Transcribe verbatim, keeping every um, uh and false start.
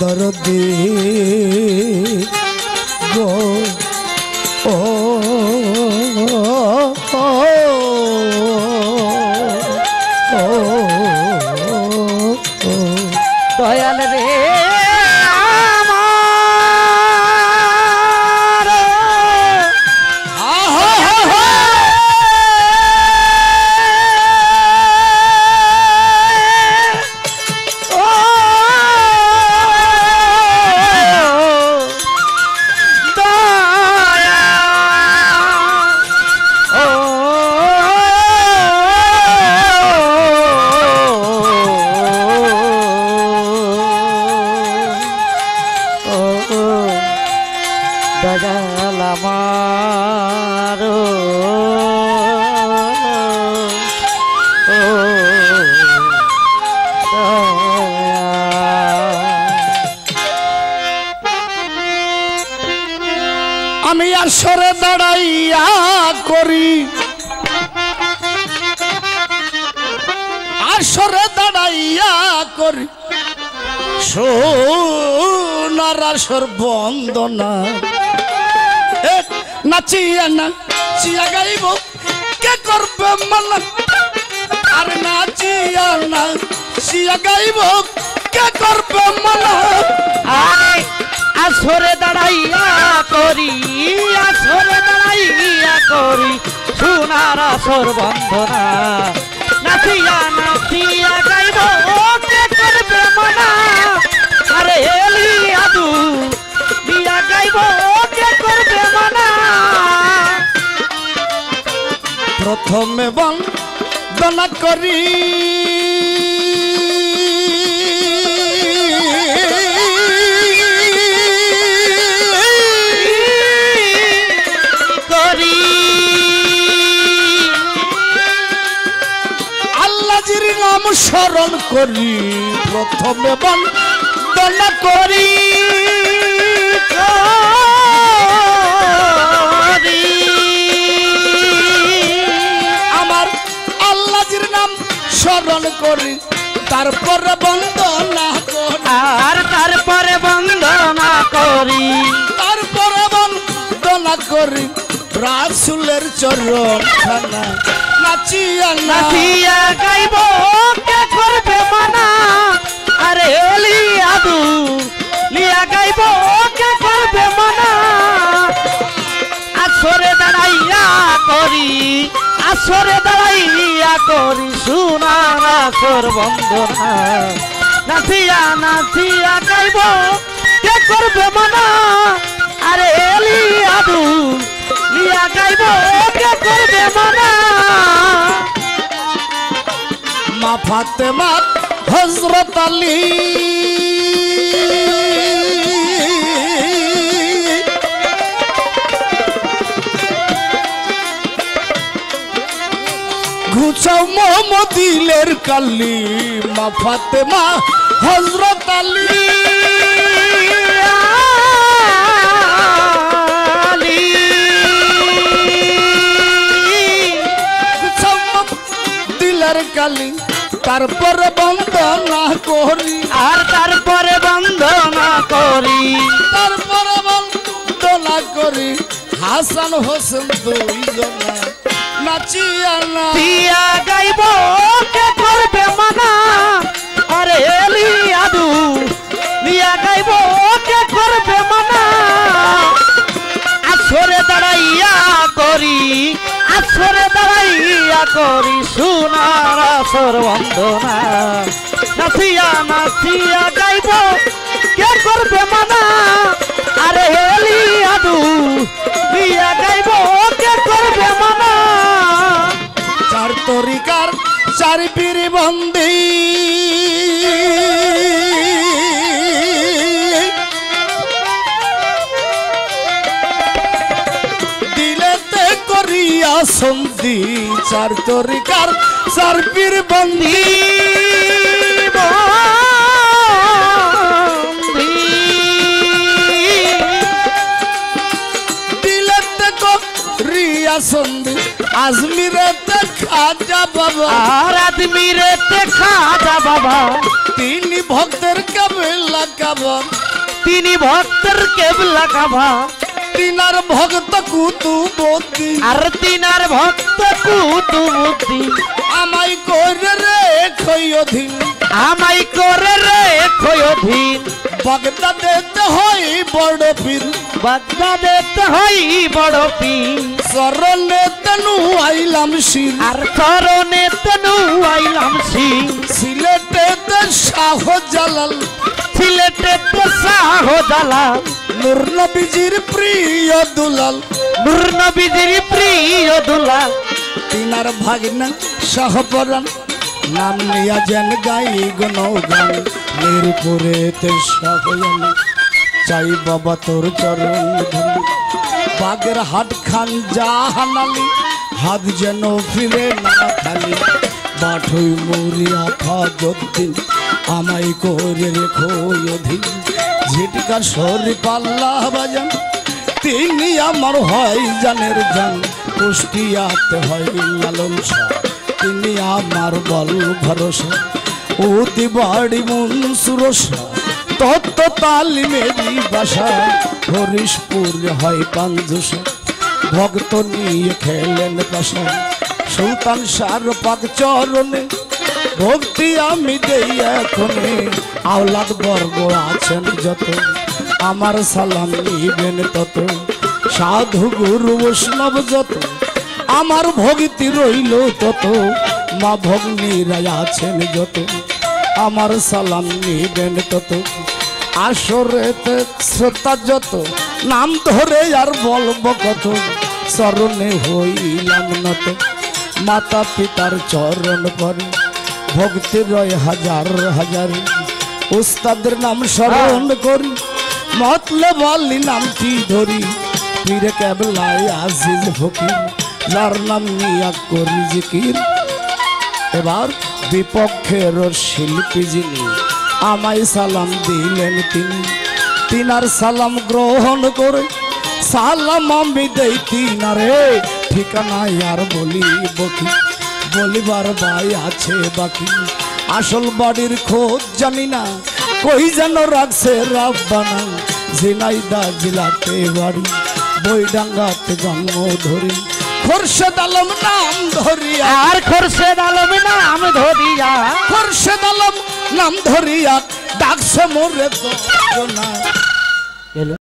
দরদি গো ও দয়াল রে দয়াল আমার আমি আসরে দাঁড়াইয়া করি আসরে দাঁড়াইয়া করি সোনার আসর বন্দনা নাচিয়া নাচিয়া গাইব কে করবে মানা আর নাচিয়া নাচিয়া গাইব কে করবে মানা আসরে দাঁড়াইয়া করি আসরে দাঁড়াইয়া করি সোনার আসর বন্দনা নাচিয়া নাচিয়া গাইব কে করবে মানা আরে এলি আদু দিয়া গাইব কে করবে মানা প্রথমে বন্দনা করি করি আল্লাহর নাম স্মরণ করি প্রথমে বন্দনা করি স্মরণ করি তারপরে বন্দনা করি আর তারপরে বন্দনা করি তারপরে বন্দনা করি রাসূলের চরণ খানা নাচিয়া নাচিয়া গাইব কে করবে মানা আরে এলি আদু লিয়া গাইব কে করবে মানা আসরে দাঁড়াইয়া করি আসরে দাঁড়াইয়া করি সোনার আসর বন্দনা নাচিয়া নাচিয়া গাইব কে করবে মানা আরে এলি আদু লিয়া গাইব কে করবে মানা মা ফাতেমা হযরত আলী ঘুচাও মোহাম্মদিলের কালি মা ফাতেমা হযরত আলী ঘুচাও দিলের কালি তারপরে বন্দনা করি আর তারপরে বন্দনা করি তারপরে বন্দনা করি হাসান হোসেন দুইজনা নাচিয়া নাচিয়া গাইব কে করবে মানা আরে এলি আদু লিয়া গাইব কে করবে মানা আসরে দাঁড়াইয়া করি আসরে দাঁড়াইয়া করি সোনার আসর বন্দনা নাচিয়া নাচিয়া গাইব কে করবে মানা আরে এলি আদু লিয়া গাইব কে করবে মানা চার তরিকার চার পীর বন্দী দিলেতে করিয়া সন্ধি চার তরিকার চার পীর বন্দী দিলেতে করিয়া করিয়া সন্ধি আজমিরেতে খাজা বাবা আর আজমিরেতে খাজা বাবা তিনি ভক্তের কেবলা কাবা তিনি ভক্তের কেবলা কাবা তিনার ভক্ত কুতুবতী আর তিনার ভক্ত কুতুবতী আমায় করে রে খৈয়ধীন আমাই করে রে খৈয়ধীন বাগদাদেতে হয় বড় পীর বাগদাদেতে হই বড় পীর চরণে তনু আইলাম শির আর চরণে তনু আইলাম শির সিলেটেতে শাহ জালাল সিলেটেতে শাহ জালাল নূর নবীজির প্রিয় দুলাল নূর নবীজির প্রিয় দুলাল তিনার ভাগনা শাহপরান নাম নিয়া যেন গাই গনগান মিরপুরেতে শাহয়ানি চাই বাবা তোর চরণ ধরি বাগের হাট খান জাহানালি হাত যেন ফিরে না খালি বাঠই মরিয়া ফাজদ্দিন আমায় করে রেখো অধীন ঝিটকা সরি পাল্লা বাজান তিনি আমার হয় জানের জান কুষ্টিয়াতে হয় লালন শাহ তিনি আমার বল ভরসা অতি বাড়ি মনসুরসা তত্ত্ব তালিমেরি বাসা হরিশপুর হয় পাঞ্জুসা ভক্ত নিয়ে খেলেন পাশা সুলতান সার পাক চরণে ভক্তি আমি দেই এখনে আওলাদ বর্গ আছেন যত আমার সালাম নিবেন তত সাধু গুরু বৈষ্ণব যত আমার ভক্তি রইল তত মা ভগ্নীরা আছেন যত আমার সালাম নিবেন তত আসরেতে শ্রোতা যত নাম ধরে আর বলব কত চরণে হইলাম নত মাতা পিতার চরণ পরে ভক্তি রয় হাজার হাজার উস্তাদের নাম স্মরণ করি মতলে বলি নামটি ধরি পীর কেবলায় আজিজ ফকির যার নাম নিয়া করি জিকির এবার বিপক্ষের শিল্পী যিনি আমায় সালাম দিলেন তিনি তিনার সালাম গ্রহণ করে সালাম আমি দেই তিনারে ঠিকানায় আর বলি বকি বলিবার ভাই আছে বাকি আসল বাড়ির খোঁজ জানি না কই যেন রাখছে রাব্বানা ঝিনাইদা জেলাতে বাড়ি বইডাঙ্গাতে জন্ম ধরি খোরশেদ আলম নাম ধরিয়া আর খোরশেদ আলম নাম ধরিয়া খোরশেদ আলম নাম ধরিয়া ডাকছে মোরে তো না